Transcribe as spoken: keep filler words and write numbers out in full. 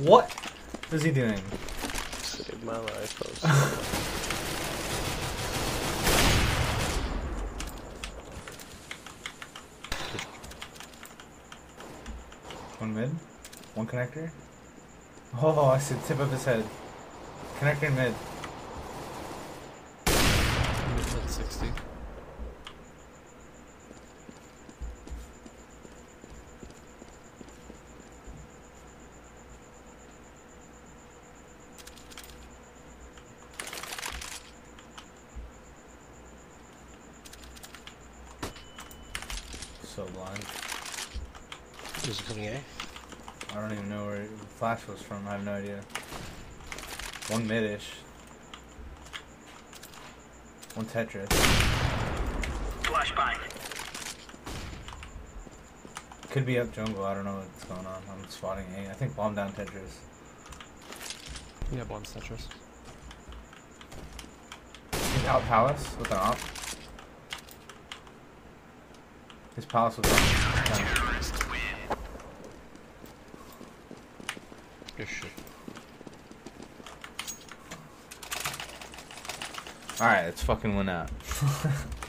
What is he doing? Saved my life. One mid, one connector. Oh, I see the tip of his head. Connector in mid. Mid sixty. So blind. Is it coming A? I don't even know where Flash was from. I have no idea. One mid-ish. One Tetris. Flashbang. Could be up jungle. I don't know what's going on. I'm spotting A. I think bomb down Tetris. Yeah, bomb Tetris. He's out palace with an op. His palace was up. Good shit. Alright, let's fucking win out.